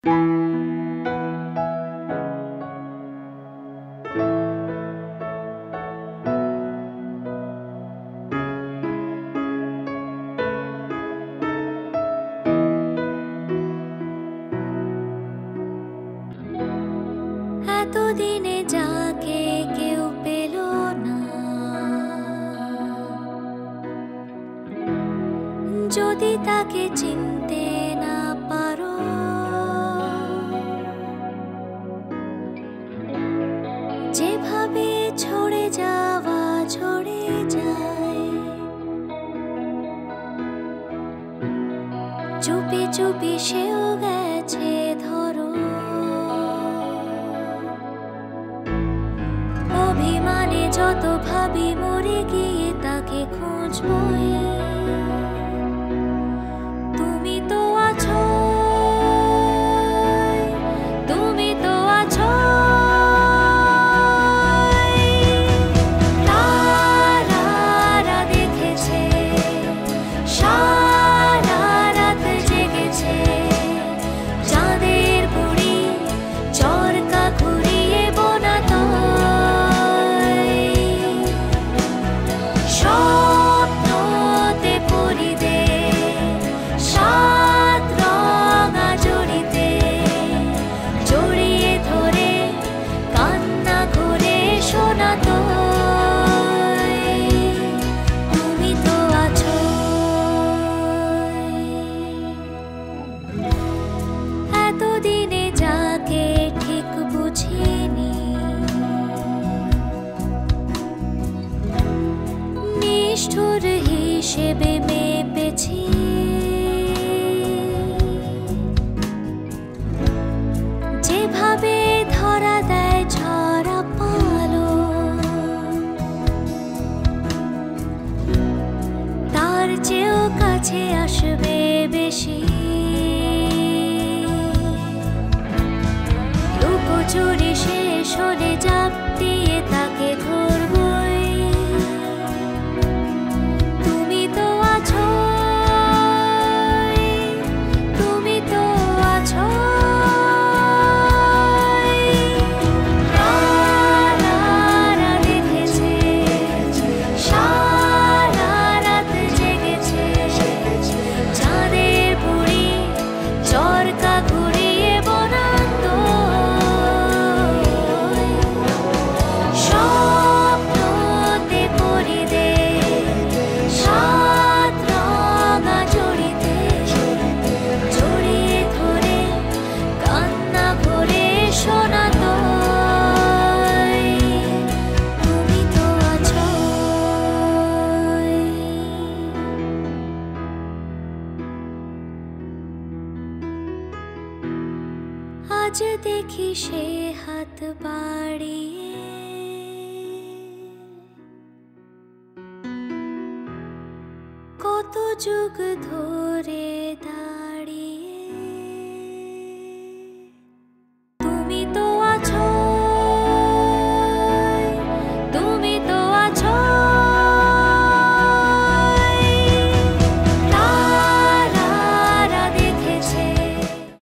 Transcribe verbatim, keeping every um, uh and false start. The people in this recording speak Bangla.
এতদিনে যাকে কেউ পেল না, যদি তাকে চিনতে না পারো, যেভাবে ছড়ে যাওয়া ছড়ে যায়, চুপি চুপি সেও গেছে ধরো। অভিমানে যত ভাবি মরে গিয়ে তাকে খুঁজবই, তুমি তো আছো, তুমি তো আছো। তারারা দেখেছে, সারা রাত জেগেছে, চাঁদের বুড়ি চরকা ঘুরিয়ে বোনাতো, স্বপ্নতে পরিদে সাত রঙা জড়িতে, জড়িয়ে ধরে কান্না করে শোনাতো, তুমি তো আছো। এতদিনে যাকে ঠিক বুঝিনি, নিষ্ঠুর হিসেবে মেপেছি, যেভাবে ধরা দেয় ঝরা পালো, তার চেয়েও কাছে আসবে বেশি, লুকোচুরি শেষ হলে জাপ দিয়ে তাকে ধরবই, তুমি তো আছো, তুমি তো আছো। তারারা দেখেছে, সারা রাত জেগেছে, চাঁদের বুড়ি চরকা ঘুরিয়ে বোনাতো, স্বপ্নতে পরিদে সাত রঙা জড়িতে, জড়িয়ে ধরে কান্না করে শোনাতো, তুমি তো আছো। আজ দেখি সে হাত বাড়িয়ে, কত যুগ ধরে দা